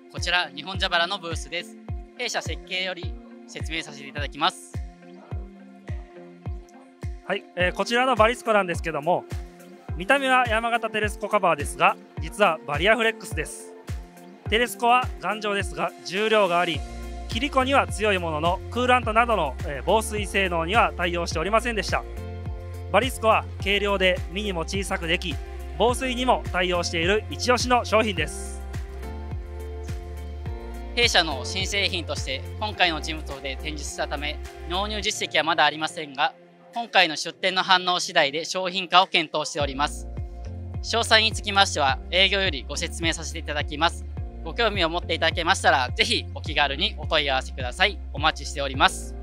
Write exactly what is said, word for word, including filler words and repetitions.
こちら日本蛇腹のブースです。弊社設計より説明させていただきます。 はい、えー、こちらのバリスコなんですけども、見た目は山形テレスコカバーですが、実はバリアフレックスです。テレスコは頑丈ですが重量があり、切り子には強いもののクーラントなどの、えー、防水性能には対応しておりませんでした。バリスコは軽量で身にも小さくでき、防水にも対応している一押しの商品です。 弊社の新製品として今回の事務等で展示したため、納入実績はまだありませんが、今回の出店の反応次第で商品化を検討しております。詳細につきましては営業よりご説明させていただきます。ご興味を持っていただけましたら、ぜひお気軽にお問い合わせください。お待ちしております。